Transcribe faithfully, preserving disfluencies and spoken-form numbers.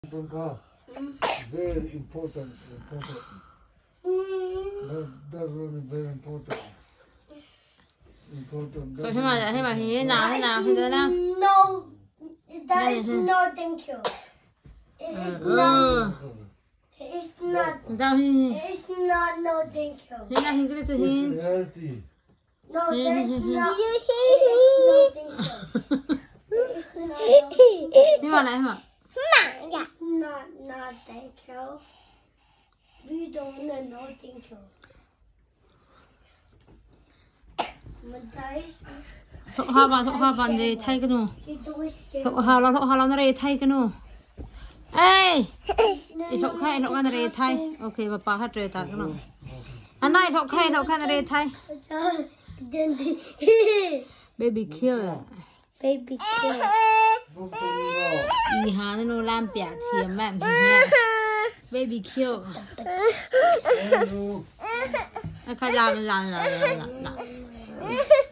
Very important, important. That, that's really very important. Important. Thế mà thế mà thế nào thế nào thế nào? No, that is no thank you. It is not. It's not. It's not no thank you. Thế nào hình cái gì? It's healthy. No, that's not. It's no thank you. Thế mà lại hả? It's not not thank you. We don't know no thank you. Thọ hoa vào thọ hoa vào để thay cái nô. Thọ hoa lo thọ hoa lo nó để thay cái nô. Ê, thọ khai thọ khai để thay. Ok, bà bà hát để thay cái nô. Anh này thọ khai thọ khai để thay. Baby kill. Baby kill. Đi hà nó làm bẻ thiềm mẹ mình nha. Baby kill. Khai ra làm làm làm làm.